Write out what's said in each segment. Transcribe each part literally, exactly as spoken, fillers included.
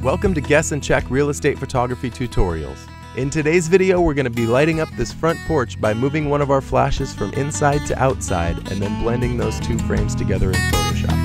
Welcome to Guess and Check Real Estate Photography Tutorials. In today's video, we're going to be lighting up this front porch by moving one of our flashes from inside to outside and then blending those two frames together in Photoshop.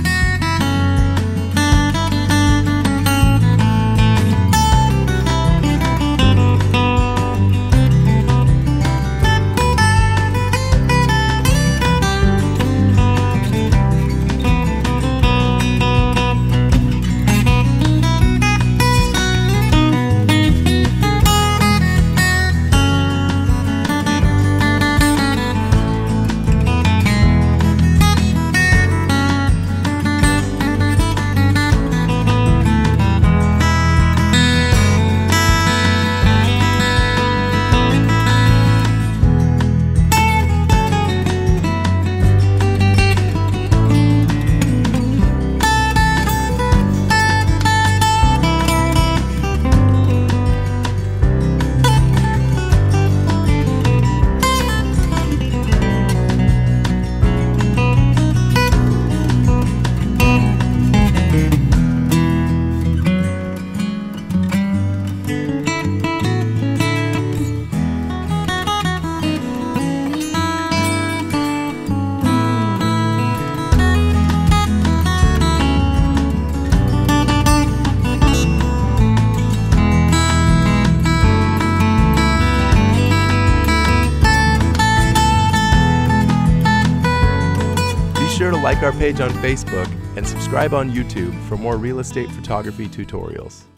Be sure to like our page on Facebook and subscribe on YouTube for more real estate photography tutorials.